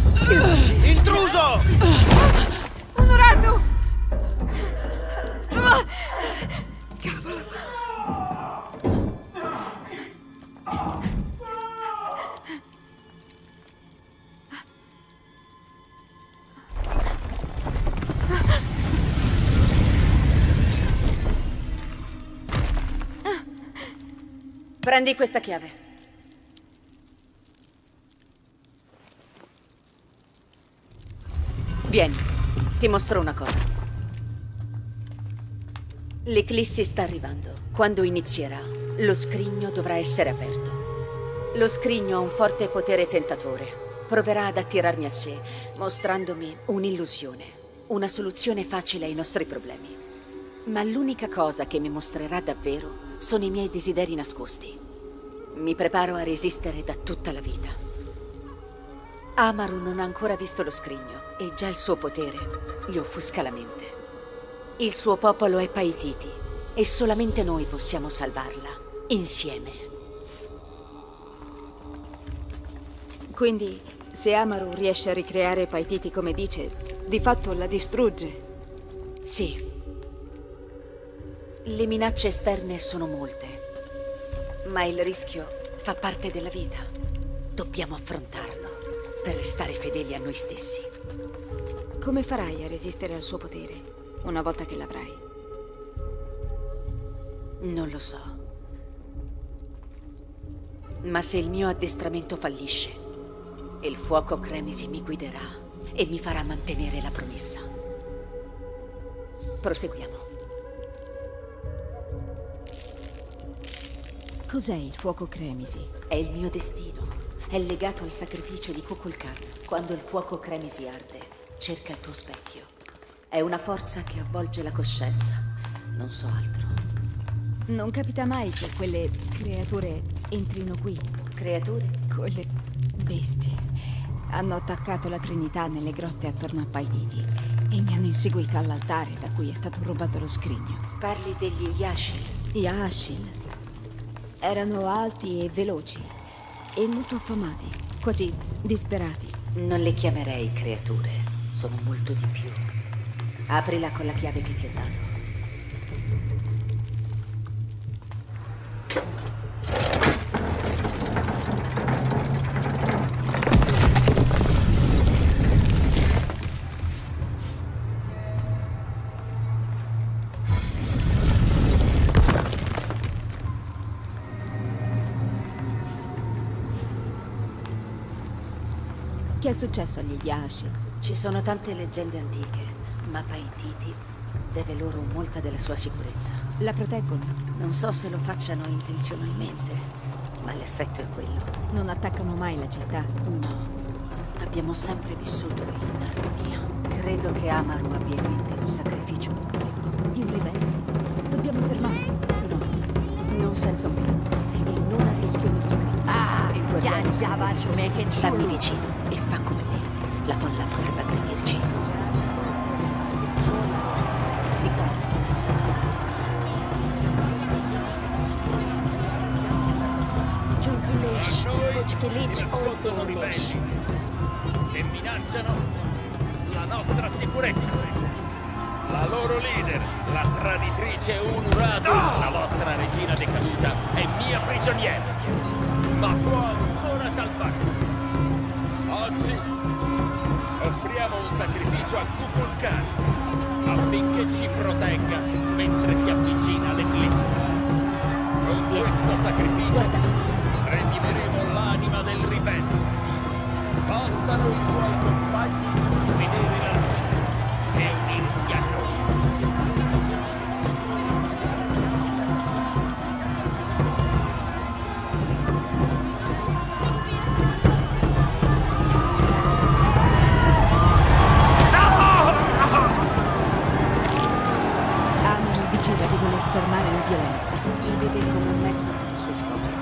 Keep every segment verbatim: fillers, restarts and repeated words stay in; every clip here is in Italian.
Intruso! Onorato! Cavolo! Prendi questa chiave. Vieni, ti mostro una cosa. L'eclissi sta arrivando. Quando inizierà, lo scrigno dovrà essere aperto. Lo scrigno ha un forte potere tentatore. Proverà ad attirarmi a sé, mostrandomi un'illusione, una soluzione facile ai nostri problemi. Ma l'unica cosa che mi mostrerà davvero sono i miei desideri nascosti. Mi preparo a resistere da tutta la vita. Amaru non ha ancora visto lo scrigno e già il suo potere gli offusca la mente. Il suo popolo è Paititi e solamente noi possiamo salvarla, insieme. Quindi, se Amaru riesce a ricreare Paititi come dice, di fatto la distrugge. Sì. Le minacce esterne sono molte, ma il rischio fa parte della vita. Dobbiamo affrontarlo per restare fedeli a noi stessi. Come farai a resistere al suo potere, una volta che l'avrai? Non lo so. Ma se il mio addestramento fallisce, il fuoco Cremisi mi guiderà e mi farà mantenere la promessa. Proseguiamo. Cos'è il fuoco Cremisi? È il mio destino. È legato al sacrificio di Kukulkan. Quando il fuoco Cremisi arde, cerca il tuo specchio. È una forza che avvolge la coscienza. Non so altro. Non capita mai che quelle creature entrino qui. Creature? Quelle bestie. Hanno attaccato la Trinità nelle grotte attorno a Paititi e mi hanno inseguito all'altare da cui è stato rubato lo scrigno. Parli degli Yashil? Gli Ashil. Erano alti e veloci e molto affamati, quasi disperati. Non le chiamerei creature, sono molto di più. Aprila con la chiave che ti ho dato. Che è successo agli Yashi? Ci sono tante leggende antiche, ma Paititi deve loro molta della sua sicurezza. La proteggono? Non so se lo facciano intenzionalmente, ma l'effetto è quello. Non attaccano mai la città? No. Abbiamo sempre vissuto in armonia. Credo che Amaru abbia in mente un sacrificio pubblico. Di un ribelle? Dobbiamo fermarlo? No, non senza un piano. E non a rischio dello scrigno. Ah, il guardiano Già, stammi vicino e fa come me. La folla potrebbe aggredirci. Di qua. Giuntulesh, Ochkelich, Oltolesh. Che minacciano la nostra sicurezza. La loro leader, la traditrice Unuratu, la vostra regina decaduta, è mia prigioniera. Ma può ancora salvarsi. Oggi offriamo un sacrificio a Kukulkan affinché ci protegga mentre si avvicina l'eclissi. Con questo sacrificio redimeremo l'anima del ribelle. Possano i suoi compagni vedere la luce e unirsi a noi. Amaru diceva di voler fermare la violenza. La vede come un mezzo per i suoi scopi.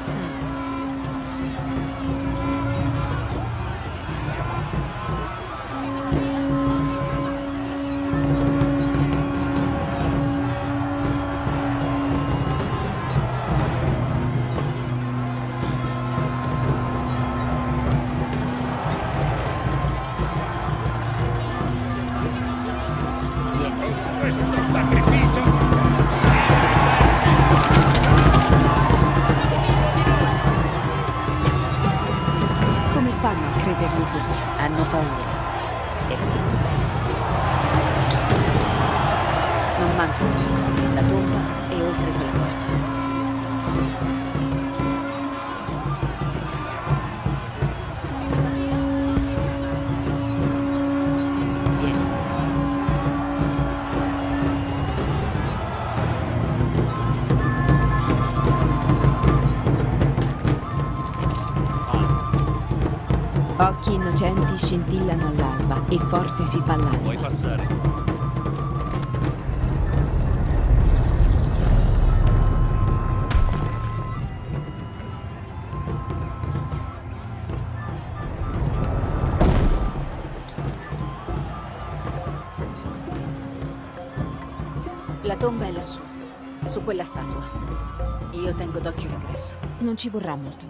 più così. Hanno paura e fanno bene. Non manca nulla. La tomba è oltre quella porta. Vieni. Occhi innocenti scintillano all'alba e forte si fa l'anima. Puoi passare. La tomba è lassù, su quella statua. Io tengo d'occhio l'ingresso. Non ci vorrà molto.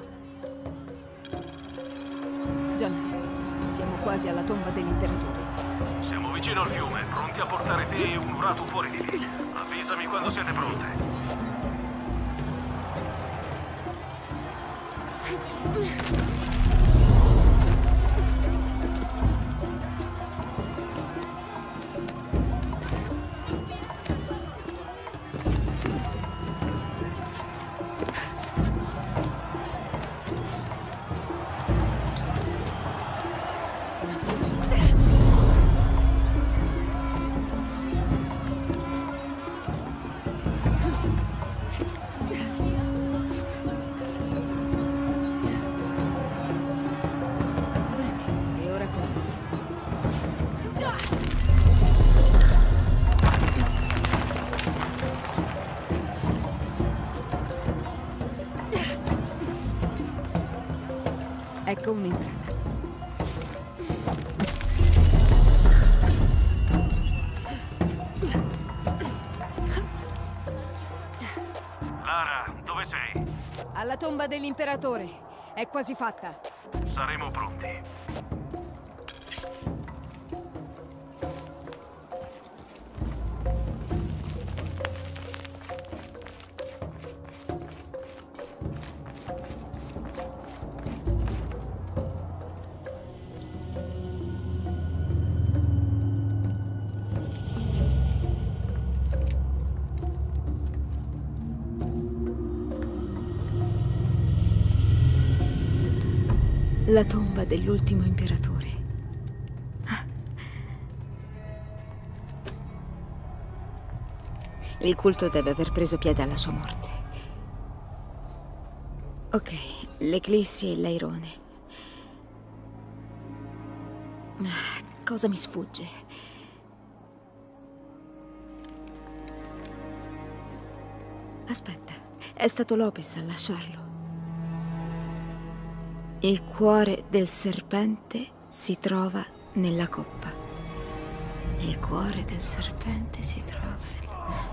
John, siamo quasi alla tomba dell'imperatore. Siamo vicino al fiume, pronti a portare te e un Uratu fuori di lì. Avvisami quando siete pronte. Ecco un'entrata. Lara, dove sei? Alla tomba dell'imperatore. È quasi fatta. Saremo pronti. La tomba dell'ultimo imperatore. Il culto deve aver preso piede alla sua morte. Ok, l'eclissi e l'airone. Cosa mi sfugge? Aspetta, è stato Lopez a lasciarlo. Il cuore del serpente si trova nella coppa. Il cuore del serpente si trova nella...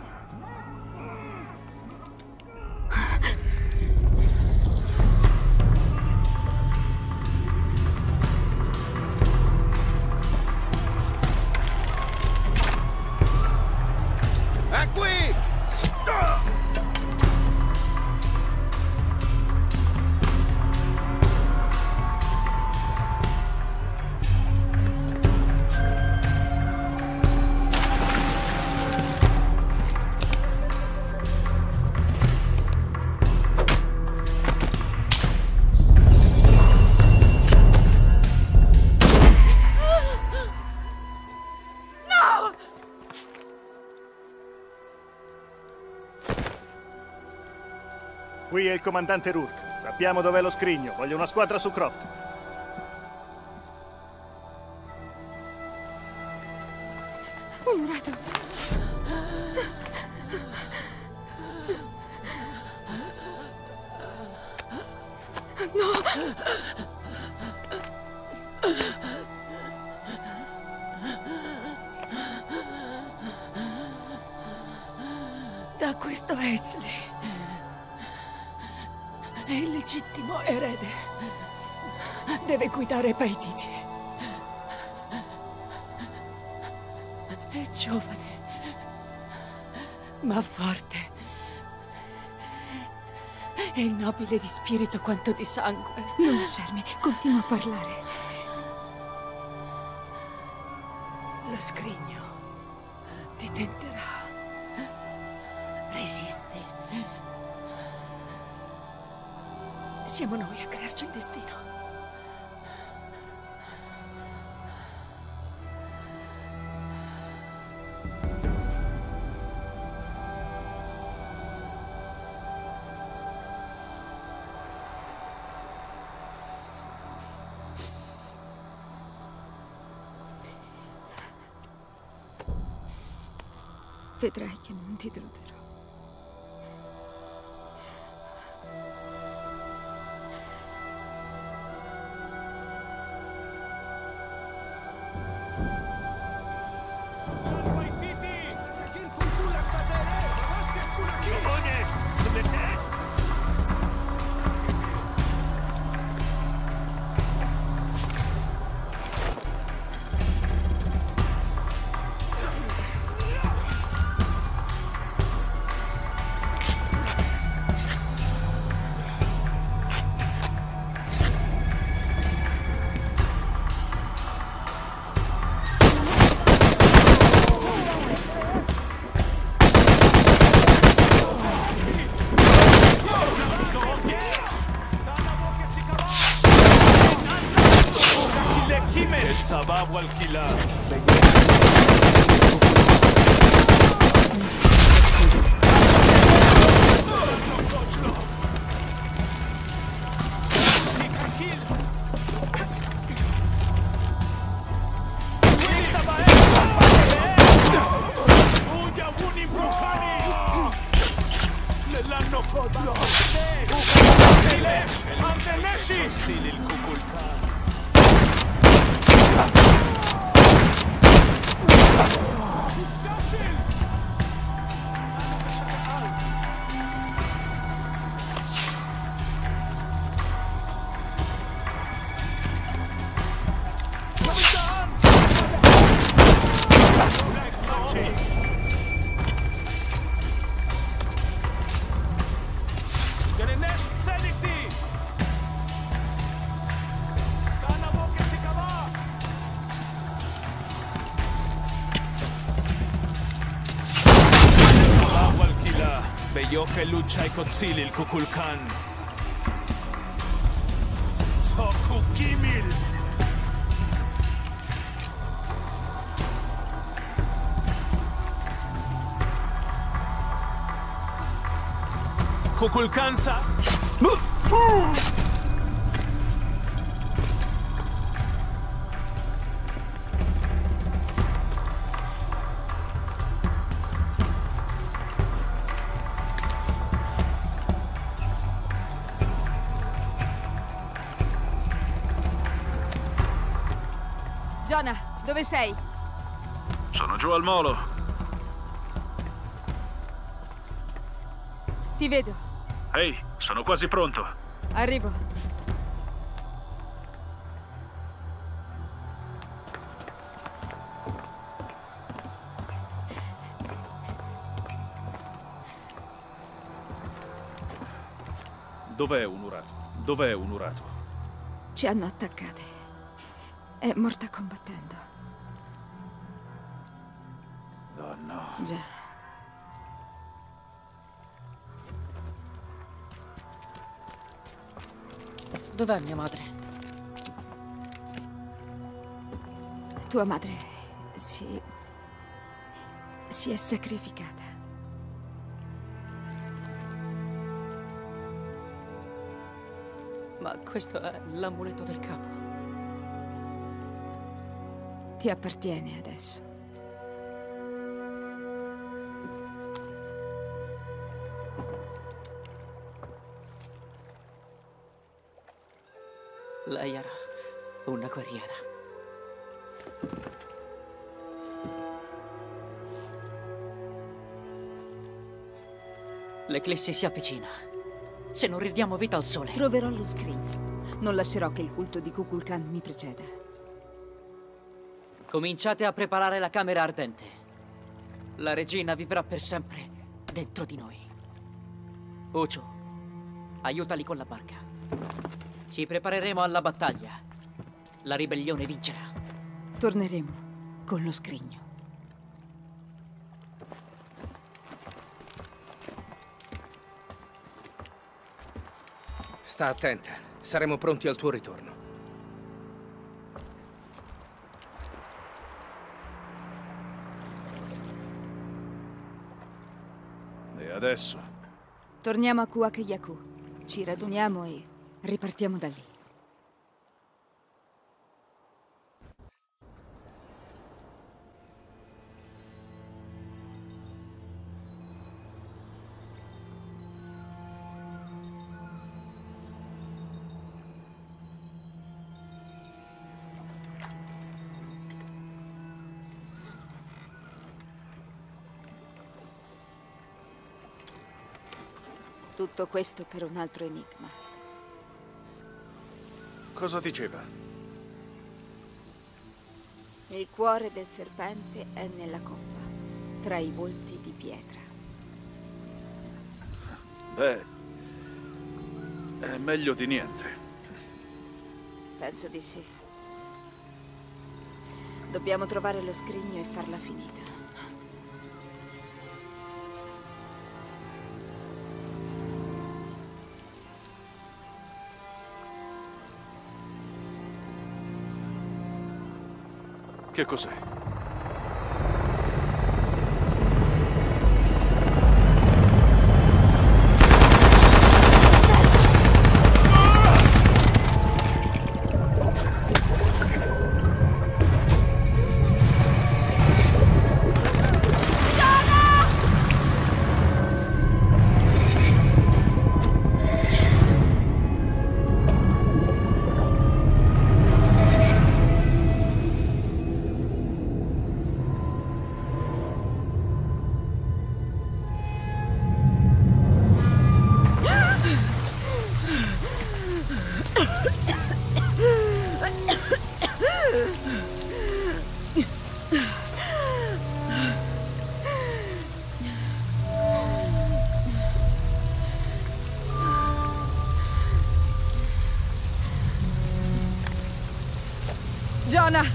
È qui! Qui è il comandante Rourke. Sappiamo dov'è lo scrigno. Voglio una squadra su Croft. Onorato. No! Da questo Ezli è il legittimo erede. Deve guidare Paititi. È giovane, ma forte. È nobile di spirito quanto di sangue. Non lasciarmi, continua a parlare. Lo scrigno ti tenterà. Resisti. Siamo noi a crearci il destino. Vedrai che non ti deluderò. סבב والكلا ביוקה לוצ'אי קוציל אל קוקולקן צוקו גימיל קוקולקן סא Jonah, dove sei? Sono giù al molo. Ti vedo. Ehi, sono quasi pronto. Arrivo. Dov'è Unurato? Dov'è Unurato? Ci hanno attaccate. È morta combattendo. Oh no. Già. Dov'è mia madre? Tua madre si... si è sacrificata. Ma questo è l'amuleto del capo. Ti appartiene adesso. Lei era una guerriera. L'eclissi si avvicina. Se non ridiamo vita al sole. Troverò lo scrigno. Non lascerò che il culto di Kukulkan mi preceda. Cominciate a preparare la camera ardente. La regina vivrà per sempre dentro di noi. Ucho, aiutali con la barca. Ci prepareremo alla battaglia. La ribellione vincerà. Torneremo. con lo scrigno. Sta attenta. Saremo pronti al tuo ritorno. E adesso? Torniamo a Kuwaq Yaku. Ci raduniamo e ripartiamo da lì. Tutto questo per un altro enigma. Cosa diceva? Il cuore del serpente è nella coppa, tra i volti di pietra. Beh, è meglio di niente. Penso di sì. Dobbiamo trovare lo scrigno e farla finita. Che cos'è? Jonah!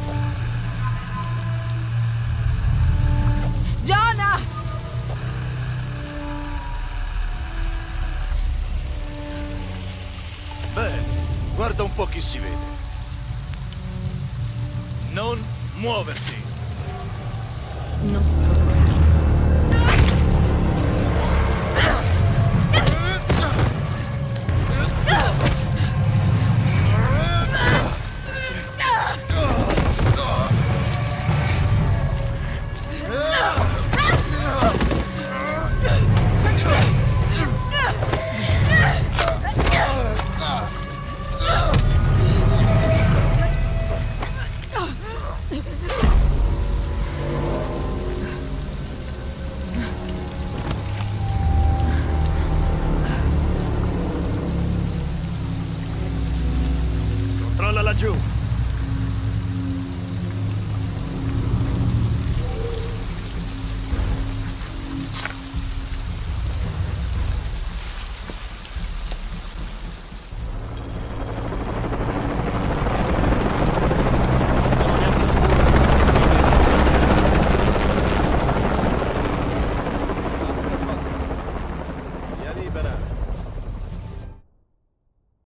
Jonah! Bene, guarda un po' chi si vede. Non muoverti!